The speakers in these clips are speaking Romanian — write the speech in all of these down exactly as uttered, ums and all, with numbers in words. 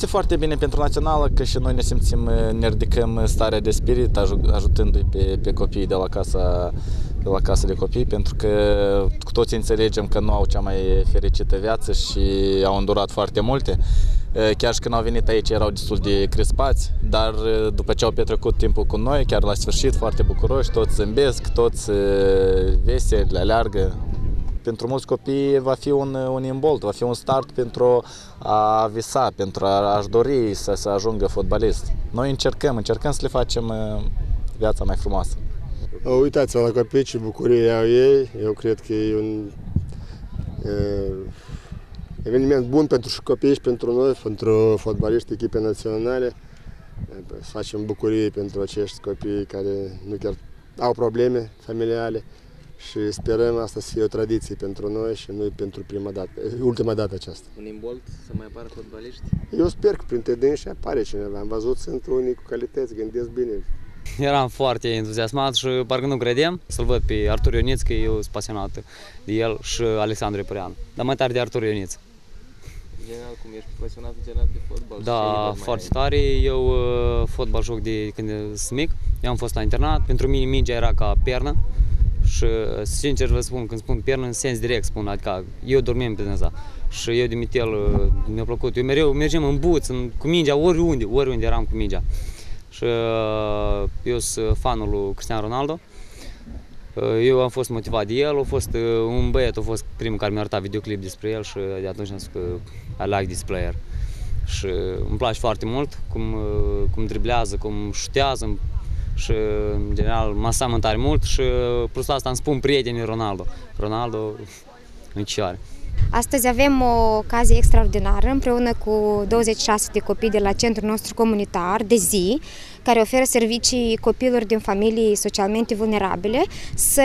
este foarte bine pentru națională că și noi ne simțim, ne ridicăm starea de spirit ajutându-i pe, pe copiii de la casa de la casa de copii, pentru că cu toții înțelegem că nu au cea mai fericită viață și au îndurat foarte multe. Chiar și când au venit aici erau destul de crispați, dar după ce au petrecut timpul cu noi, chiar la sfârșit, foarte bucuroși, toți zâmbesc, toți veseli, le aleargă. Pentru mulți copii va fi un, un imbold, va fi un start pentru a visa, pentru a-și dori să, să ajungă fotbalist. Noi încercăm, încercăm să le facem viața mai frumoasă. Uitați-vă la copii ce bucurie au ei, eu cred că e un e, eveniment bun pentru copii și pentru noi, pentru fotbaliști, echipe naționale. Să facem bucurie pentru acești copii care nu chiar au probleme familiale și sperăm asta să fie o tradiție pentru noi și nu pentru prima dată, ultima dată aceasta. Un imbold să mai apară fotbaliști? Eu sper că printre dânsi apare cineva. Am văzut, sunt unii cu calități, gândesc bine. Eram foarte entuziasmat și parcă nu credeam să-l văd pe Artur Ioniț, că eu sunt pasionat de el, și Alexandru Epureanu, dar mai tare de Artur Ioniț. General, cum ești pasionat general de fotbal? Da, foarte tare. Eu uh, fotbal joc de când sunt mic. Eu am fost la internat. Pentru mine mingea era ca pernă și sincer vă spun, când spun pernă, în sens direct spun, adică eu dormeam pe dânsa. Și eu de mitel mi-a plăcut. Eu mereu mergem în buț, în, cu mingea, oriunde, oriunde eram cu mingea. Și uh, eu sunt fanul lui Cristiano Ronaldo. Eu am fost motivat de el, a fost un băiat, a fost primul care mi-a arătat videoclip despre el și de atunci am spus că I like this player. Și îmi place foarte mult cum, cum driblează, cum șutează și în general mă seamănă tare mult și plus asta îmi spun prietenii Ronaldo. Ronaldo în cioare. Astăzi avem o ocazie extraordinară împreună cu douăzeci și șase de copii de la centrul nostru comunitar de zi, care oferă servicii copiilor din familii socialmente vulnerabile, să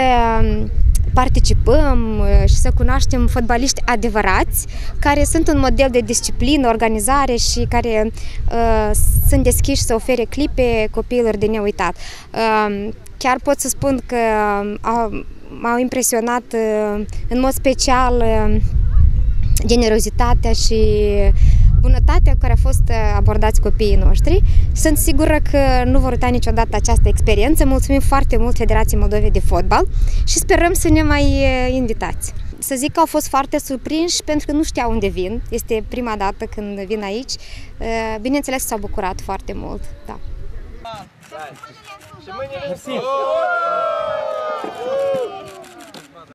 participăm și să cunoaștem fotbaliști adevărați, care sunt un model de disciplină, organizare și care uh, sunt deschiși să ofere clipe copiilor de neuitat. Uh, chiar pot să spun că uh, m-au impresionat uh, în mod special uh, generozitatea și bunătatea cu care au fost abordați copiii noștri. Sunt sigură că nu vor uita niciodată această experiență. Mulțumim foarte mult Federației Moldovei de Fotbal și sperăm să ne mai invitați. Să zic că au fost foarte surprinși pentru că nu știau unde vin. Este prima dată când vin aici. Bineînțeles că s-au bucurat foarte mult. Da.